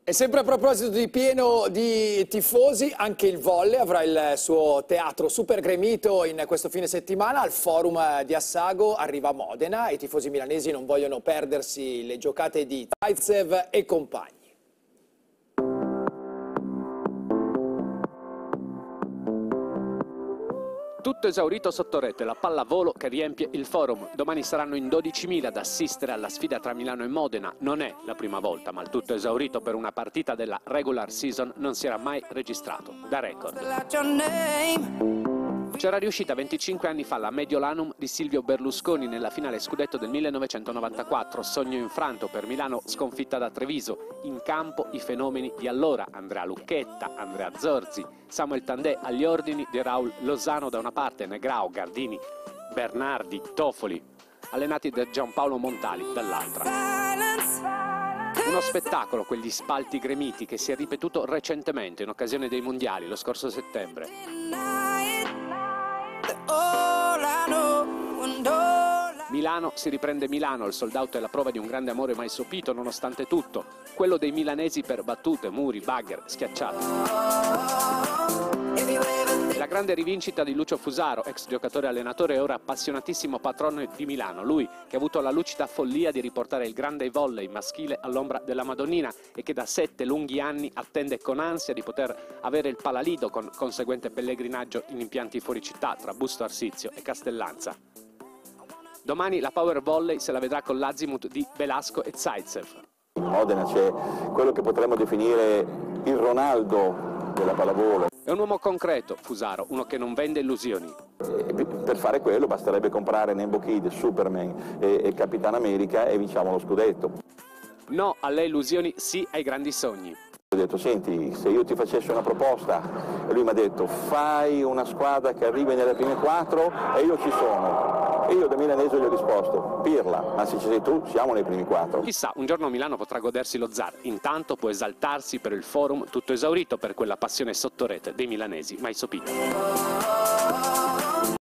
E sempre a proposito di pieno di tifosi, anche il volley avrà il suo teatro super gremito in questo fine settimana. Al Forum di Assago arriva Modena e i tifosi milanesi non vogliono perdersi le giocate di Zaitsev e compagni. Tutto esaurito sotto rete, la pallavolo che riempie il Forum. Domani saranno in 12.000 ad assistere alla sfida tra Milano e Modena. Non è la prima volta, ma il tutto esaurito per una partita della regular season non si era mai registrato. Da record. C'era riuscita 25 anni fa la Mediolanum di Silvio Berlusconi nella finale scudetto del 1994, sogno infranto per Milano sconfitta da Treviso. In campo i fenomeni di allora, Andrea Lucchetta, Andrea Zorzi, Samuel Tandè agli ordini di Raul Lozano da una parte, Negrao, Gardini, Bernardi, Toffoli, allenati da Giampaolo Montali dall'altra. Uno spettacolo, quegli spalti gremiti, che si è ripetuto recentemente in occasione dei mondiali lo scorso settembre. Milano si riprende Milano, il sold out è la prova di un grande amore mai sopito nonostante tutto, quello dei milanesi per battute, muri, bagger, schiacciate. La grande rivincita di Lucio Fusaro, ex giocatore e allenatore e ora appassionatissimo patrono di Milano, lui che ha avuto la lucida follia di riportare il grande volley maschile all'ombra della Madonnina e che da 7 lunghi anni attende con ansia di poter avere il Palalido con conseguente pellegrinaggio in impianti fuori città tra Busto Arsizio e Castellanza. Domani la Power Volley se la vedrà con l'Azimut di Velasco e Zaitsev. In Modena c'è quello che potremmo definire il Ronaldo della pallavolo. È un uomo concreto, Fusaro, uno che non vende illusioni. Per fare quello basterebbe comprare Nembo Kid, Superman e Capitan America e vinciamo lo scudetto. No alle illusioni, sì ai grandi sogni. Ho detto, senti, se io ti facessi una proposta, e lui mi ha detto, fai una squadra che arrivi nelle prime 4 e io ci sono. E io da milanese gli ho risposto, pirla, ma se ci sei tu siamo nei primi 4. Chissà, un giorno Milano potrà godersi lo zar, intanto può esaltarsi per il Forum tutto esaurito per quella passione sottorete dei milanesi mai sopita.